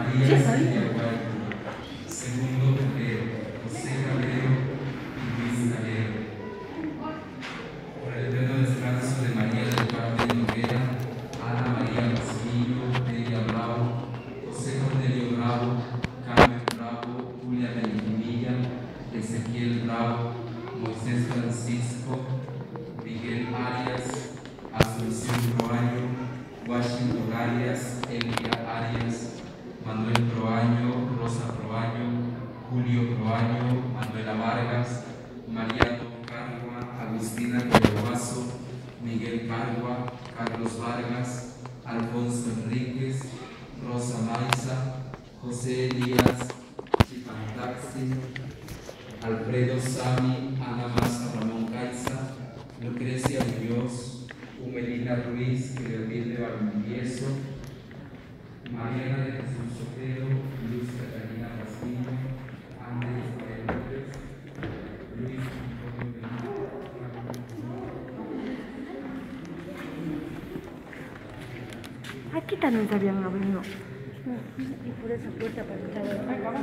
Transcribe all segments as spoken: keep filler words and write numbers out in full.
María Estrella Guayo. Segundo Pedro, José Calero y Luis Calero. Por el eterno descanso de María del Carmen Noguera, Ana María Castillo, Delia Bravo, José Cornelio Bravo, Carmen Bravo, Julia Benjumilla, Ezequiel Bravo, Moisés Francisco, Miguel Arias, Asunción Proaño, Washington Arias, Elia Arias, Manuel Proaño, Rosa Proaño, Julio Proaño, Manuela Vargas, Mariano Cargua, Agustina Guaso, Miguel Cargua, Carlos Vargas, Alfonso Enríquez, Rosa Maiza, José Elías Chipantaxi, Alfredo Sami, Ana Maza Ramón Caiza, Lucrecia Muñoz, Humelina Ruiz, Cleotilde Valdivieso, Mariana de Jesús Sotero, Luz Catalina Castillo, Andrés María López, Luis Antonio Benito. Aquí también se habían abrido. Y por esa puerta para entrar.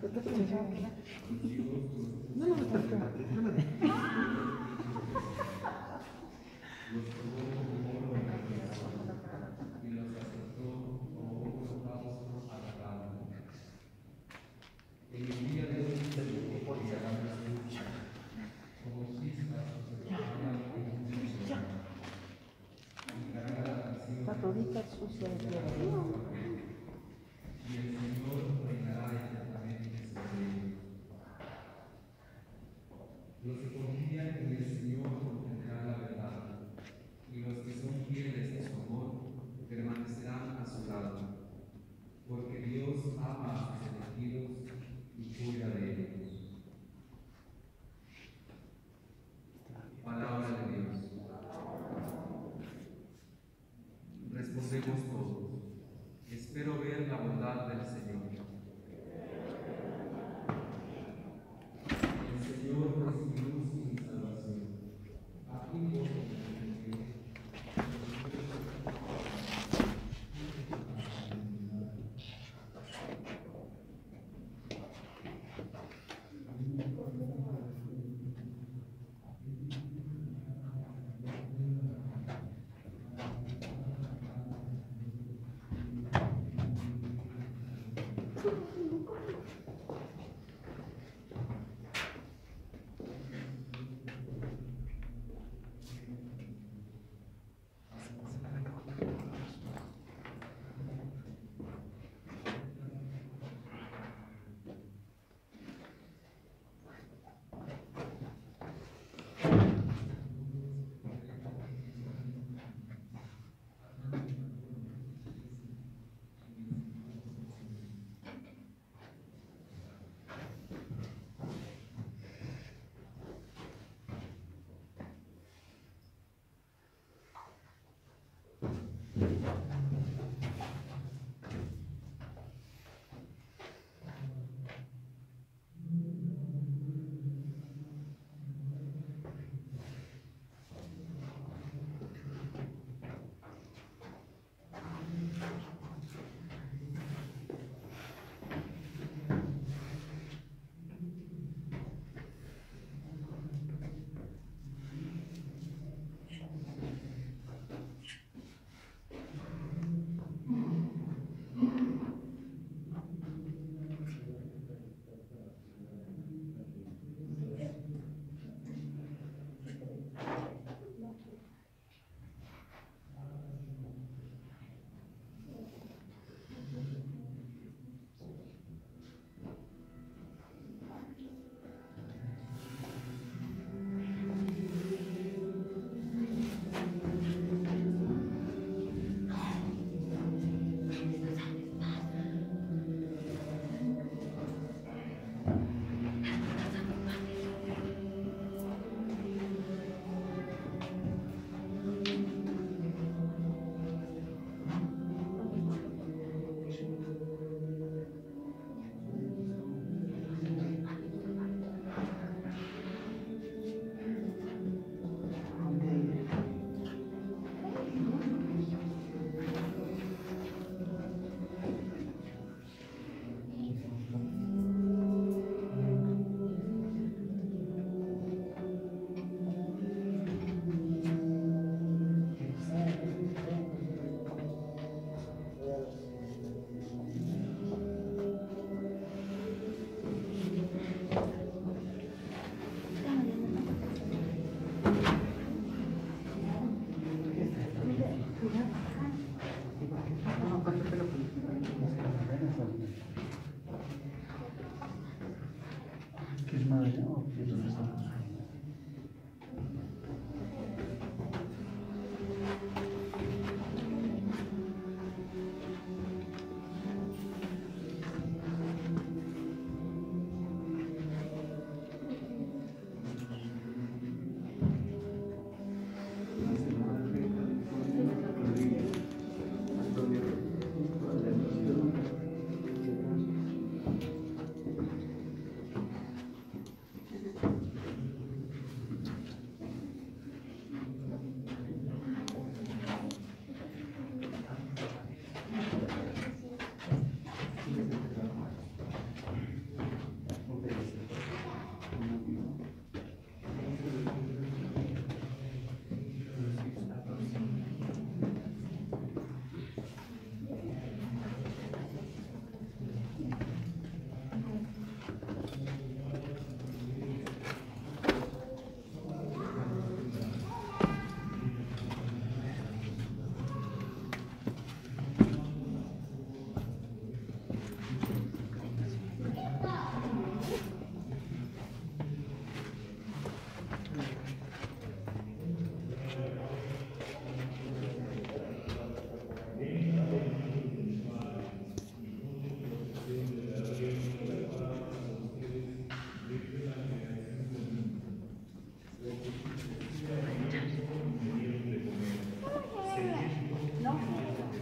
No, no, no, no, y los aceptó como un holocausto agradable. En el día de hoy se le enviarán las luchas, como chispas que hablan en un cielo. Encargará la canción está todita sucia de tierra. y el Señor reinará eternamente sobre ellos. Los que confían en el Señor obtendrán la verdad, y los que son fieles a su amor permanecerán a su lado, porque Dios ama a sus elegidos y cuida de ellos. Palabra de Dios. Respondemos todos. Espero ver la bondad del Señor. El Señor es mi luz y mi salvación. ¿A quién voy a temer?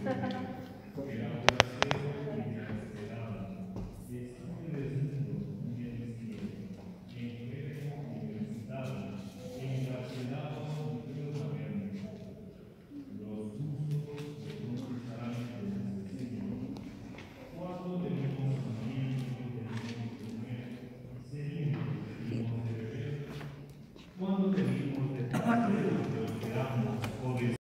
Esa